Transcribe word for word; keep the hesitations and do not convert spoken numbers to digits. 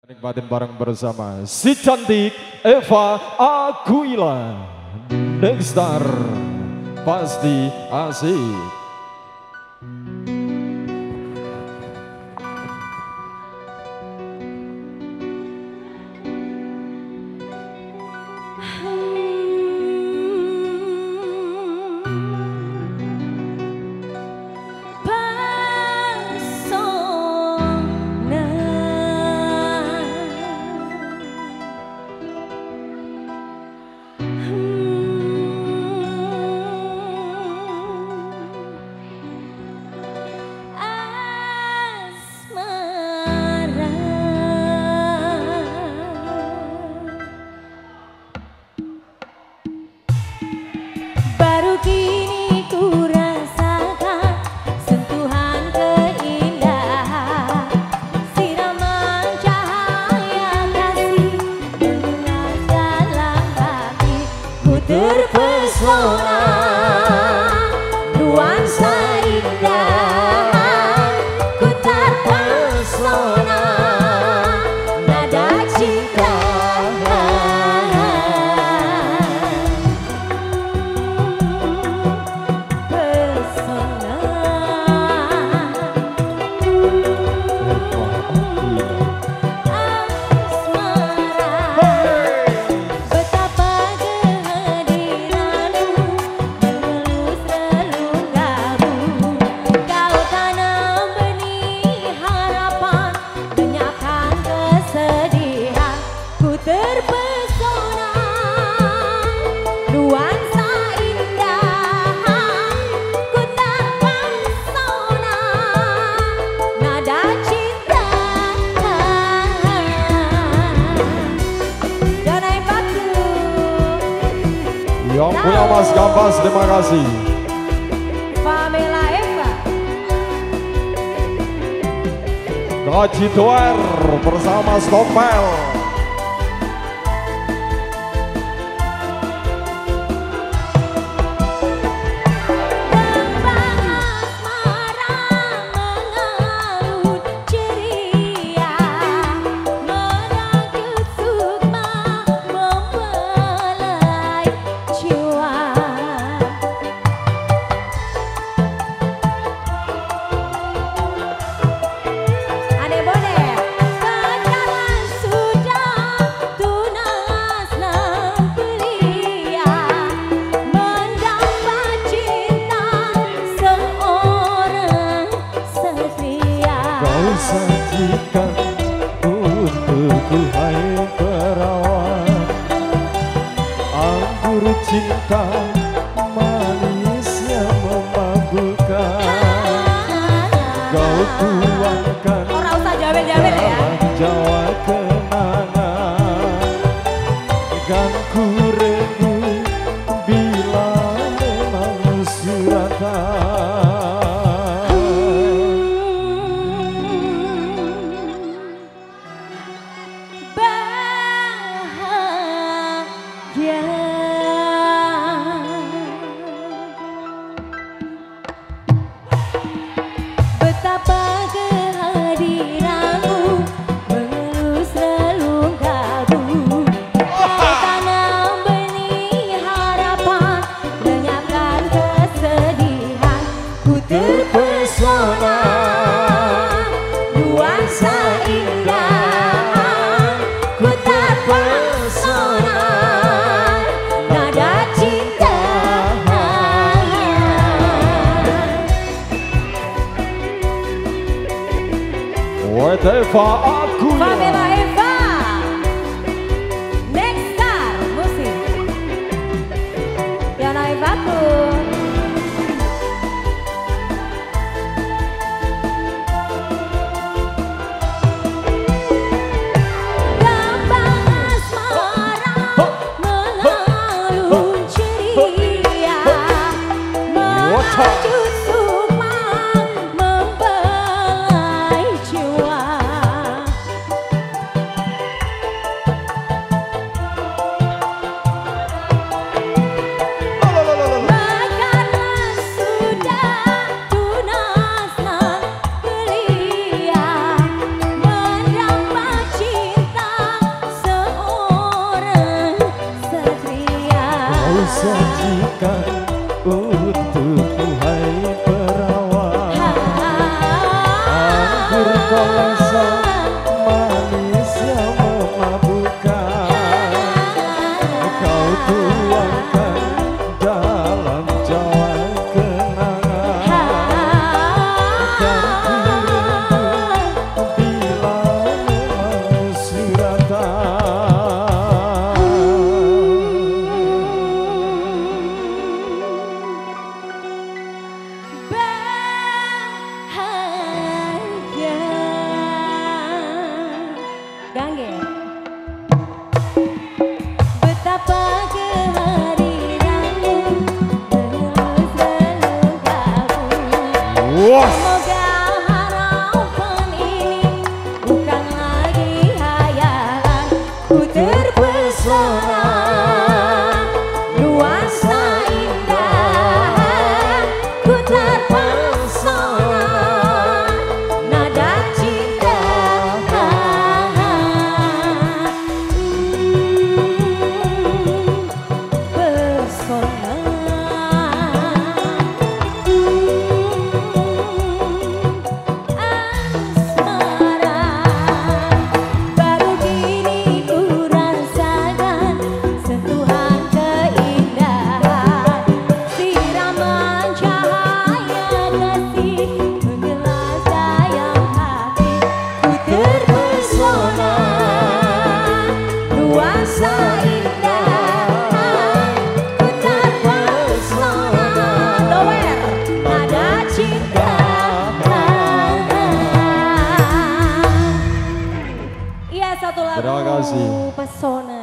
Nikmatin bareng bersama si cantik Eva Aquila. Next Star pasti asik. Terpesona nuansa indah, ku terpesona nada cinta. Pesona terpesona nuansa indah, ku terpesona nada cinta. Janai Batu Yang punya Mas Gambas, terima kasih. Pamela Eva Gaji Doer bersama Stopel. Sajikan untukku hai perawan, anggur cinta manis yang memabukkan. Kau tuangkan orang usah jabe-jabe ya. Jawa kenangan, kan ku rindu bila memang suratan. Betapa kehadiranmu mengelus relung kalbu. Kau tanam benih harapan, lenyapkan kesedihan. Ku terpesona nuansa indah, ku terpesona nada cinta. Eva Aquila. Pamela Eva Next Star musik Janai Batu Gambang asmara mengalun ceria, merajut sukma membelai jiwa. Gangge. Betapa kehadiranmu terus selalu kabur. Wah. Semoga harapan ini bukan lagi hayalan. Ku terpesona nuansa indah, ku terpesona nada cinta. Satu lagu Terima kasih. Pesona.